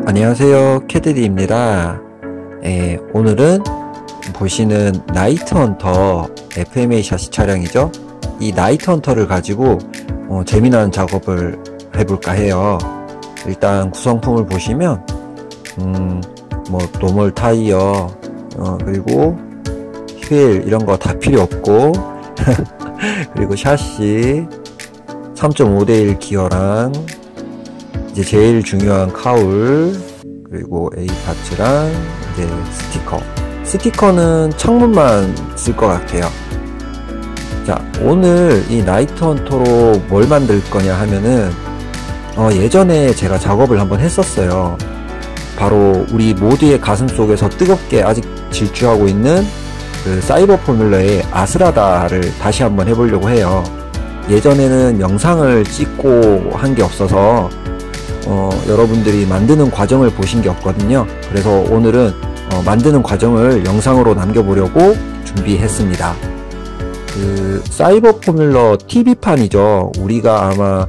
안녕하세요, 캐드디입니다. 오늘은 보시는 나이트 헌터 FMA 샤시 차량이죠. 이 나이트 헌터를 가지고 재미난 작업을 해볼까 해요. 일단 구성품을 보시면 뭐 노멀 타이어 그리고 휠 이런 거 다 필요 없고 그리고 샤시 3.5대1 기어랑 이제 제일 중요한 카울, 그리고 A 파츠랑 이제 스티커는 창문만 쓸 것 같아요. 자, 오늘 이 나이트 헌터로 뭘 만들 거냐 하면은 예전에 제가 작업을 한번 했었어요. 바로 우리 모두의 가슴 속에서 뜨겁게 아직 질주하고 있는 그 사이버 포뮬러의 아스라다를 다시 한번 해보려고 해요. 예전에는 영상을 찍고 한 게 없어서 여러분들이 만드는 과정을 보신 게 없거든요. 그래서 오늘은 만드는 과정을 영상으로 남겨보려고 준비했습니다. 그 사이버 포뮬러 TV판이죠. 우리가 아마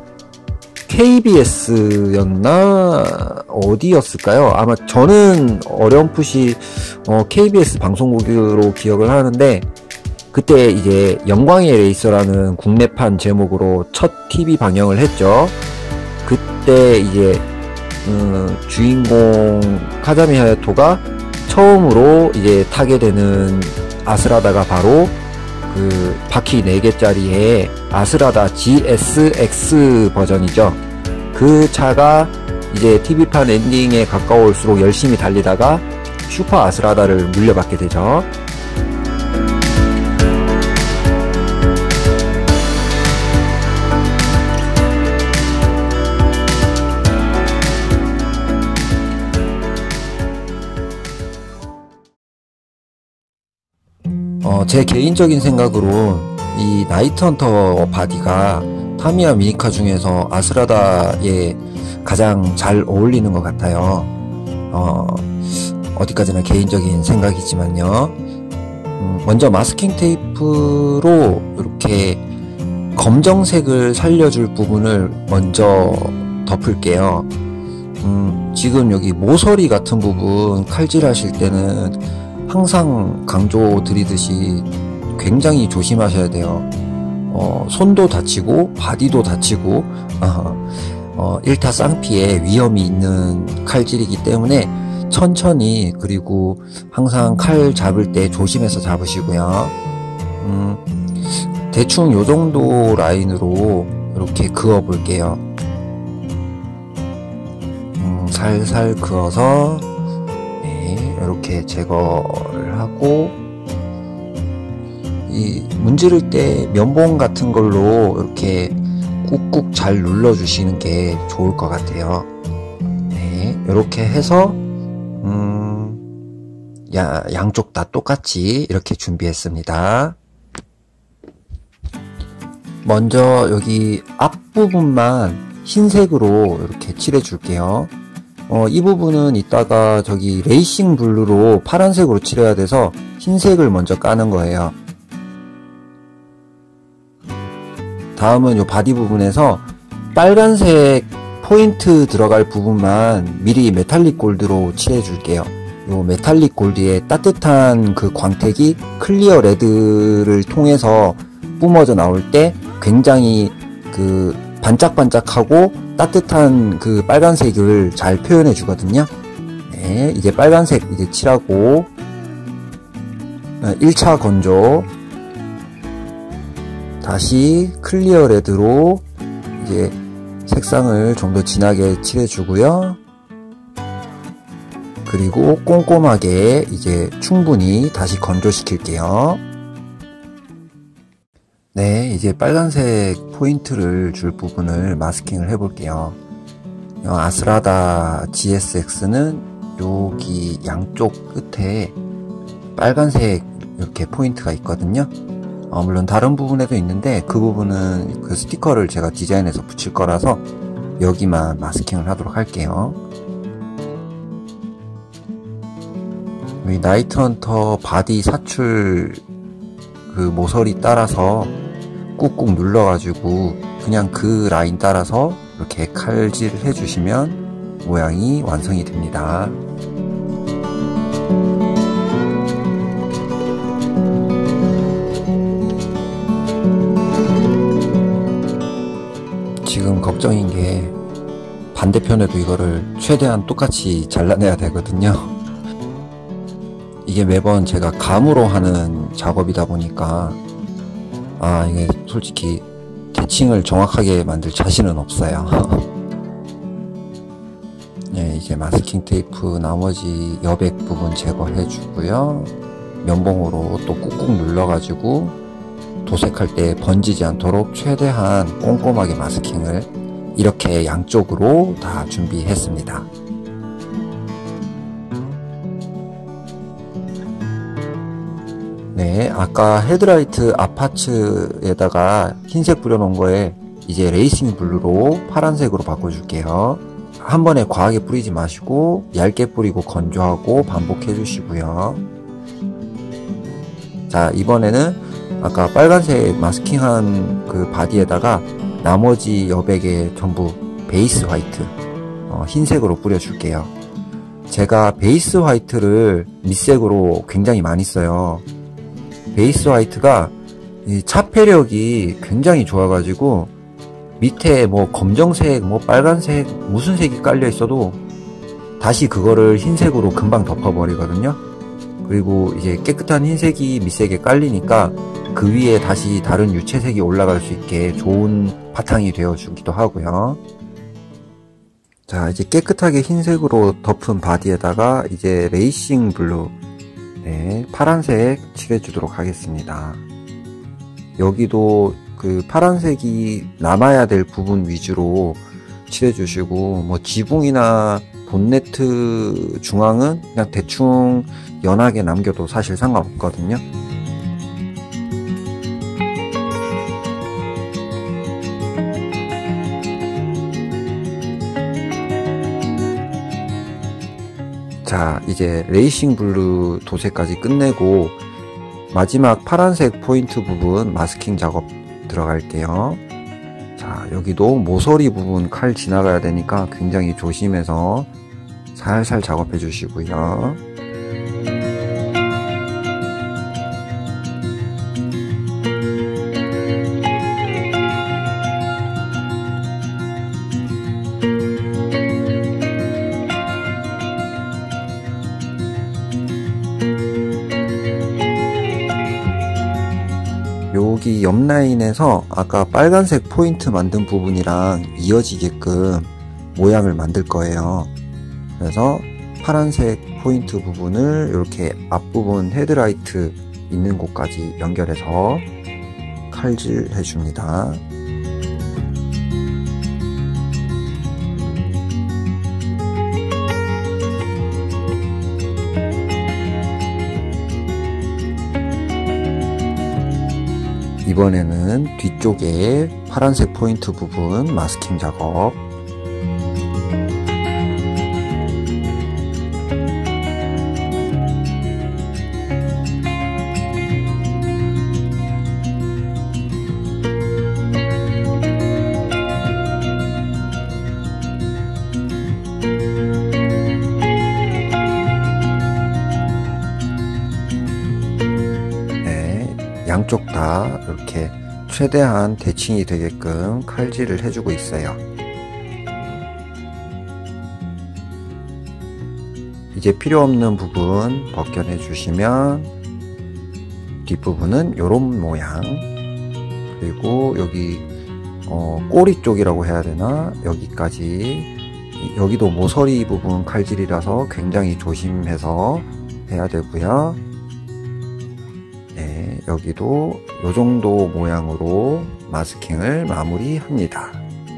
KBS였나 어디였을까요? 아마 저는 어렴풋이 KBS 방송국으로 기억을 하는데, 그때 이제 영광의 레이서라는 국내판 제목으로 첫 TV 방영을 했죠. 그때 이제 주인공 카자미 하야토가 처음으로 이제 타게 되는 아스라다가 바로 그 바퀴 4개짜리의 아스라다 GSX 버전이죠. 그 차가 이제 TV판 엔딩에 가까울수록 열심히 달리다가 슈퍼 아스라다를 물려받게 되죠. 제 개인적인 생각으로 이 나이트 헌터 바디가 타미야 미니카 중에서 아스라다에 가장 잘 어울리는 것 같아요. 어디까지나 개인적인 생각이지만요. 먼저 마스킹 테이프로 이렇게 검정색을 살려줄 부분을 먼저 덮을게요. 지금 여기 모서리 같은 부분 칼질 하실 때는 항상 강조 드리듯이 굉장히 조심하셔야 돼요. 손도 다치고 바디도 다치고 1타 쌍피에 위험이 있는 칼질이기 때문에 천천히, 그리고 항상 칼 잡을 때 조심해서 잡으시고요. 대충 요 정도 라인으로 이렇게 그어 볼게요. 살살 그어서 이렇게 제거를 하고, 이 문지를 때 면봉 같은 걸로 이렇게 꾹꾹 잘 눌러 주시는 게 좋을 것 같아요. 네, 이렇게 해서 양쪽 다 똑같이 이렇게 준비했습니다. 먼저 여기 앞부분만 흰색으로 이렇게 칠해 줄게요. 이 부분은 이따가 저기 레이싱 블루로 파란색으로 칠해야 돼서 흰색을 먼저 까는 거예요. 다음은 요 바디 부분에서 빨간색 포인트 들어갈 부분만 미리 메탈릭 골드로 칠해 줄게요. 요 메탈릭 골드의 따뜻한 그 광택이 클리어 레드를 통해서 뿜어져 나올 때 굉장히 그 반짝반짝하고 따뜻한 그 빨간색을 잘 표현해 주거든요. 네, 이제 빨간색 이제 칠하고 1차 건조, 다시 클리어 레드로 이제 색상을 좀 더 진하게 칠해 주고요. 그리고 꼼꼼하게 이제 충분히 다시 건조시킬게요. 네, 이제 빨간색 포인트를 줄 부분을 마스킹을 해볼게요. 아스라다 GSX는 여기 양쪽 끝에 빨간색 이렇게 포인트가 있거든요. 물론 다른 부분에도 있는데 그 부분은 그 스티커를 제가 디자인해서 붙일 거라서 여기만 마스킹을 하도록 할게요. 이 나이트 헌터 바디 사출 그 모서리 따라서 꾹꾹 눌러가지고 그냥 그 라인 따라서 이렇게 칼질을 해주시면 모양이 완성이 됩니다. 지금 걱정인 게 반대편에도 이거를 최대한 똑같이 잘라내야 되거든요. 이게 매번 제가 감으로 하는 작업이다 보니까 이게 솔직히 대칭을 정확하게 만들 자신은 없어요. 네, 이제 마스킹 테이프 나머지 여백 부분 제거해 주고요. 면봉으로 또 꾹꾹 눌러 가지고 도색할 때 번지지 않도록 최대한 꼼꼼하게 마스킹을 이렇게 양쪽으로 다 준비했습니다. 네, 아까 헤드라이트 앞파츠에다가 흰색 뿌려놓은 거에 이제 레이싱 블루로 파란색으로 바꿔줄게요. 한 번에 과하게 뿌리지 마시고 얇게 뿌리고 건조하고 반복해 주시고요. 자, 이번에는 아까 빨간색 마스킹한 그 바디에다가 나머지 여백에 전부 베이스 화이트 흰색으로 뿌려줄게요. 제가 베이스 화이트를 밑색으로 굉장히 많이 써요. 베이스 화이트가 이 차폐력이 굉장히 좋아가지고 밑에 뭐 검정색, 뭐 빨간색, 무슨 색이 깔려 있어도 다시 그거를 흰색으로 금방 덮어버리거든요. 그리고 이제 깨끗한 흰색이 밑색에 깔리니까 그 위에 다시 다른 유채색이 올라갈 수 있게 좋은 바탕이 되어주기도 하고요. 자, 이제 깨끗하게 흰색으로 덮은 바디에다가 이제 레이싱 블루, 네, 파란색 칠해주도록 하겠습니다. 여기도 그 파란색이 남아야 될 부분 위주로 칠해주시고, 뭐 지붕이나 본네트 중앙은 그냥 대충 연하게 남겨도 사실 상관없거든요. 자, 이제 레이싱 블루 도색까지 끝내고 마지막 파란색 포인트 부분 마스킹 작업 들어갈게요. 자, 여기도 모서리 부분 칼 지나가야 되니까 굉장히 조심해서 살살 작업해 주시고요. 여기 옆 라인에서 아까 빨간색 포인트 만든 부분이랑 이어지게끔 모양을 만들 거예요. 그래서 파란색 포인트 부분을 이렇게 앞부분 헤드라이트 있는 곳까지 연결해서 칼질 해줍니다. 이번에는 뒤쪽에 파란색 포인트 부분 마스킹 작업. 양쪽 다 이렇게 최대한 대칭이 되게끔 칼질을 해주고 있어요. 이제 필요 없는 부분 벗겨내 주시면 뒷부분은 이런 모양, 그리고 여기 꼬리 쪽이라고 해야 되나, 여기까지, 여기도 모서리 부분 칼질이라서 굉장히 조심해서 해야 되고요. 네, 여기도 이 정도 모양으로 마스킹을 마무리합니다.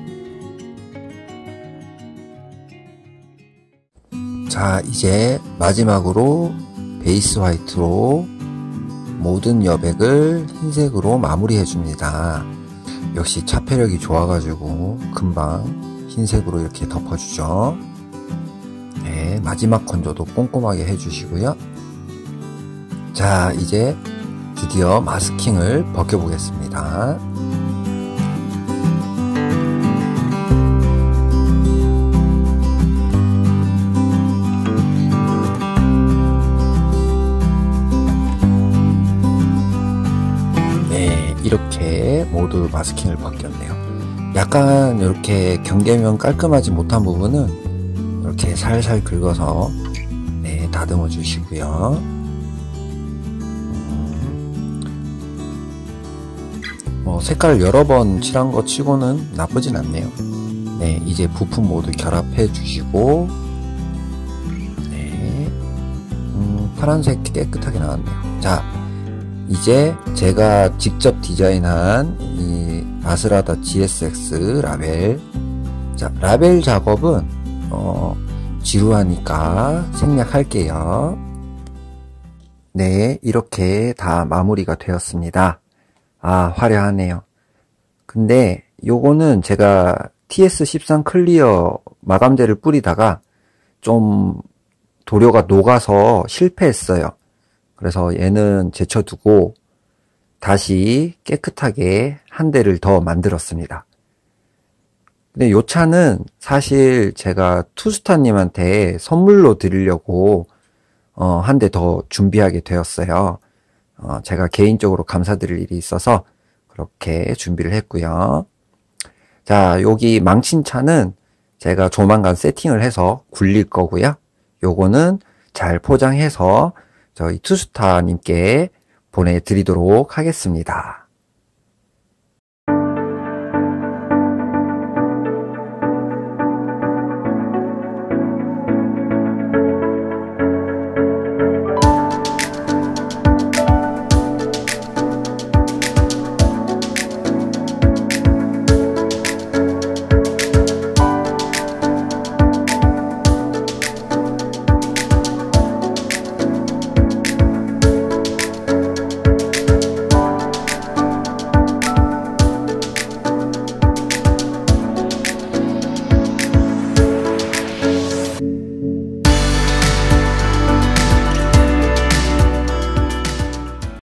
자, 이제 마지막으로 베이스 화이트로 모든 여백을 흰색으로 마무리해 줍니다. 역시 차폐력이 좋아가지고 금방 흰색으로 이렇게 덮어주죠. 네, 마지막 건조도 꼼꼼하게 해주시고요. 자, 이제 드디어 마스킹을 벗겨보겠습니다. 이렇게 모두 마스킹을 바뀌었네요. 약간 이렇게 경계면 깔끔하지 못한 부분은 이렇게 살살 긁어서 네, 다듬어 주시고요. 색깔 여러 번 칠한 거 치고는 나쁘진 않네요. 네, 이제 부품 모두 결합해 주시고, 네, 파란색 깨끗하게 나왔네요. 자, 이제 제가 직접 디자인한 이 아스라다 GSX 라벨. 자, 라벨 작업은 지루하니까 생략할게요. 네, 이렇게 다 마무리가 되었습니다. 아, 화려하네요. 근데 요거는 제가 TS13 클리어 마감제를 뿌리다가 좀 도료가 녹아서 실패했어요. 그래서 얘는 제쳐두고 다시 깨끗하게 한 대를 더 만들었습니다. 근데 요 차는 사실 제가 투스타님한테 선물로 드리려고 한 대 더 준비하게 되었어요. 제가 개인적으로 감사드릴 일이 있어서 그렇게 준비를 했고요. 자, 여기 망친 차는 제가 조만간 세팅을 해서 굴릴 거고요. 요거는 잘 포장해서 저희 투스타님께 보내드리도록 하겠습니다.